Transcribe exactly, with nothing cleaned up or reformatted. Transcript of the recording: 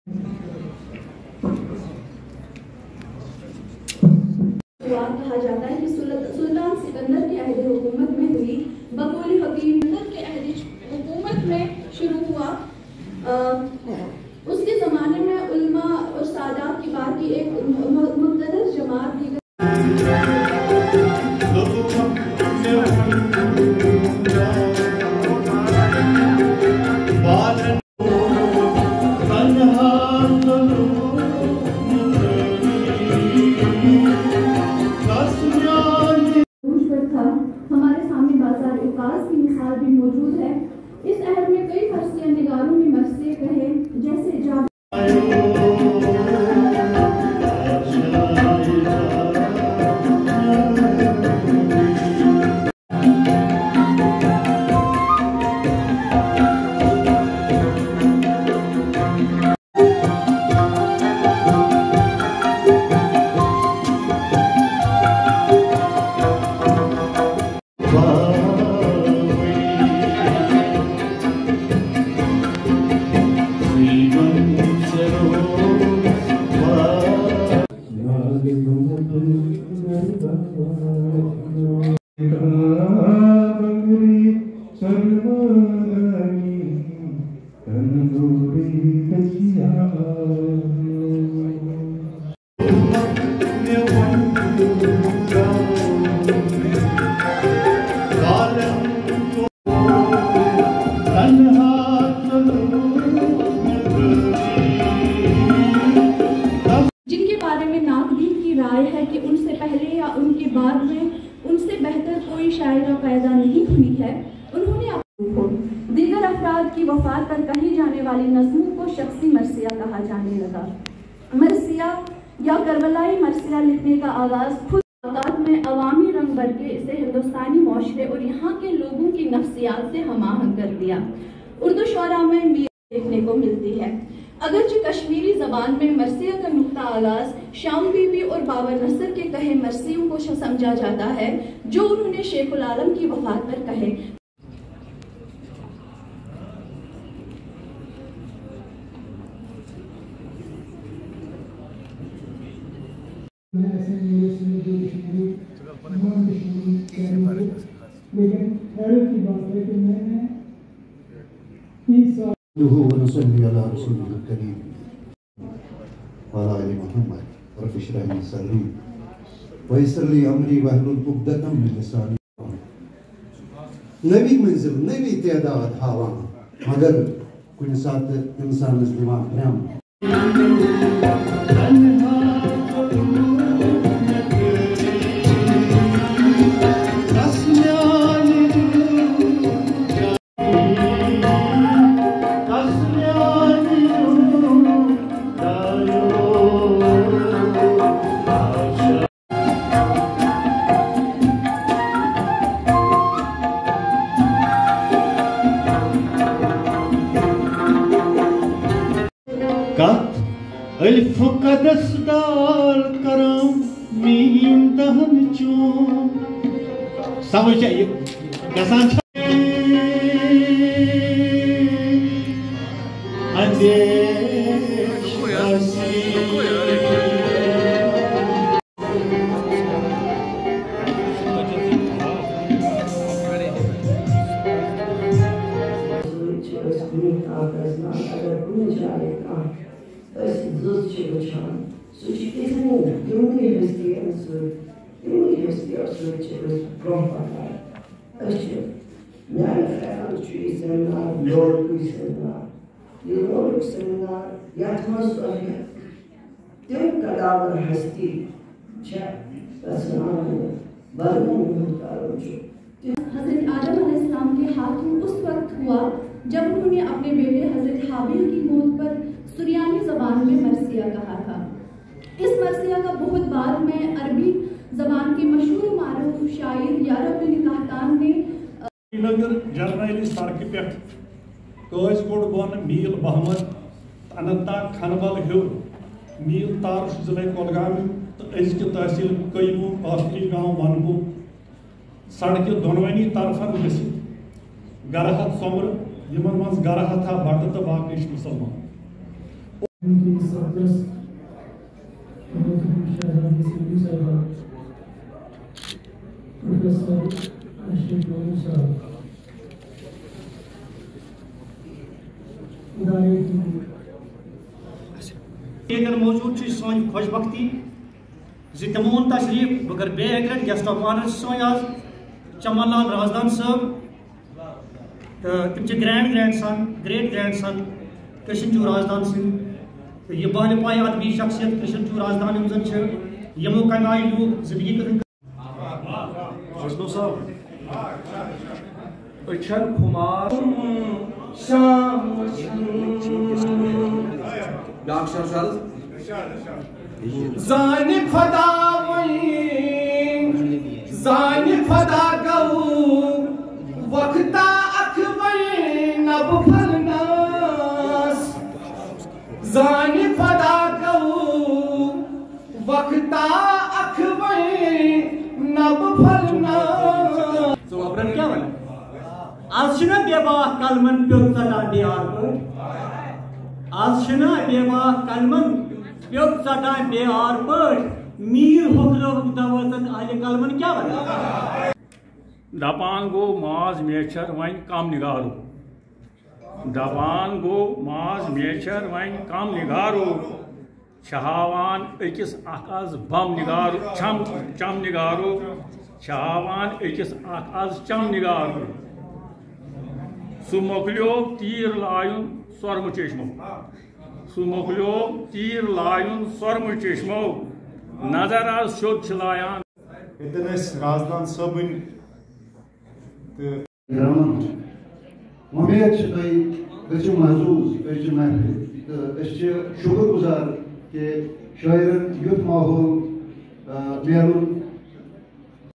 कहा जाता है कि सुल्तान सिकंदर के अहद हुकूमत में हुई, बकौल हकीम के अहद हुकूमत में शुरू हुआ। आ, उसके ज़माने में उल्मा और सादात की बात की एक मुक़द्दर जमात थी। हमारे सामने बाजार उकास की मिसाल भी मौजूद है। इस अहद में कई फरसिया निगारों ने मरसे कहे, जैसे जा जिनके बारे में नाकदीन की राय है कि उनसे पहले या उनके बाद में उनसे बेहतर कोई शायरा पैदा नहीं हुई है, उन्होंने अपने दीगर अफराद की वफात पर कही जाने वाली नज़्मों को शख्सी मरसिया कहा जाने लगा। मरसिया या करबलाई मरसिया लिखने का आगाज़ खुद में अवामी रंग भर के इसे हिंदुस्तानी माशरे और यहाँ के लोगों की नफ्सियात से हमाहंग कर दिया। उर्दू शौरा में मीर देखने को मिलती है। अगरचे कश्मीरी जबान में मरसिया का नुक्ता आगाज शाम बीबी और बाबर नसर के कहे मरसियों को समझा जाता है, जो उन्होंने शेखुल आलम की वफात पर कहे। लेकिन हैरत की बात है कि मैंने तीस साल नवी मंजिल नवी तादाद हवा मगर कुछ साथ इंसान दिमाग अल्फ कदस दाल करम मीन दहन चूम समझ चाहिए गसान अंदेश हज़रत आदम अलैहिस्सलाम के हाथों उस वक्त हुआ जब उन्होंने अपने बेटे हज़रत हाबिल की मौत पर सुरियानी ज़बान में मरसिया कहा था। इस मरसिया का बहुत बाद में अरबी ज़बान के मशहूर मारूफ शायर यारब बिन कहतान ने श्रीनगर जर्नैली सड़क पे कस कोड़ बन मील बहमद अनंतनाग खनबल हूर मील तार जिले कोलगाम तो अजक तहसील कईमू आखिरी गांव वनबू सड़क दोनवनी तरफन गसित गरहत सोमर यमन मज गरहत बट तो बाकी मुसलमान उनकी सरदस्त शहजादी सिंधु साहिबा प्रोफेसर अशरफ गोलू साहब इदारे की मौजूद सोन खुशबख्ती तमोन तशरीफ बगर बेग्रेट गेस्ट ऑफ ऑनर सोन आज चमन लाल राजदान साहब तम grand grandson great grandson Krishna चू राजदान सिंह तो यह बहल पाए अदबी शख्सियत कृष्ण चू राजदान यमो कम आय लूक जिंदगी कर खुमार जानी खुदा जानी खुदा गऊ वक्ता अखबई नब फलनास जानी खुदा गऊ वक्ता अखबई नब फलनास तो अपरन क्या बना आज छना बेबाह कलमन प्योक सटा बिहार पर आज छना बेबाह कलमन प्योक सटा बिहार पर मीर होकलो दवतन आले कलमन क्या बना दपान गो माज मेचर वन कम निगारो दपान गो माज मेचर वन कम निगारो छहावान अकिस अकाज बम निगारो छम चम निगारो छहावान अकिस अकाज चम निगारो सु मोकलियो तीर लायुन स्वर्म चेशमो सु मोकलियो तीर लायुन स्वर्म चेशमो नजर आज शोध चलायान इतन राजदान सबन उम्मीद गो महसूस महफिल शुक्र गुजार कि शायरन युथ माहौल मेरुन